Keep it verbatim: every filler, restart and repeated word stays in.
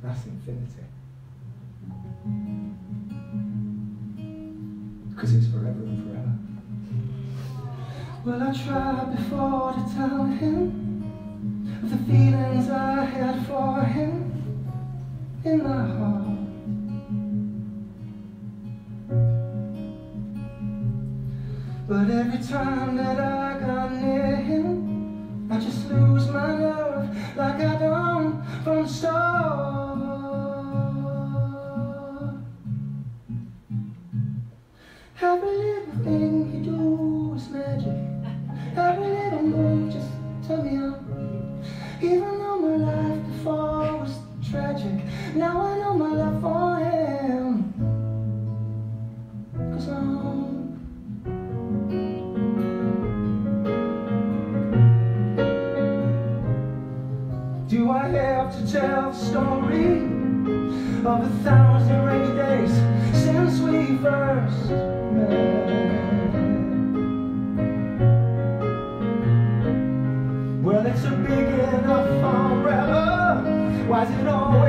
That's infinity. Because it's forever and forever. Well, I tried before to tell him of the feelings I had for him in my heart. But every time that I got near him, I just lose my nerve like I done from the start. Every little thing you do is magic. Every little move just turn me on. Even though my life before was tragic, now I know my love for him goes on. Do I have to tell the story of a thousand rainy days since we first met? Well, it's a big enough umbrella. Why's it always